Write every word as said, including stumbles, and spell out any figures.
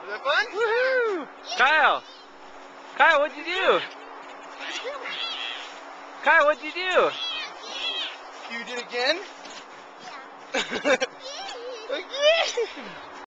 Was that fun? Woohoo! Kyle! Kyle, what'd you do? Kyle, what'd you do? You did again? Yeah. Again!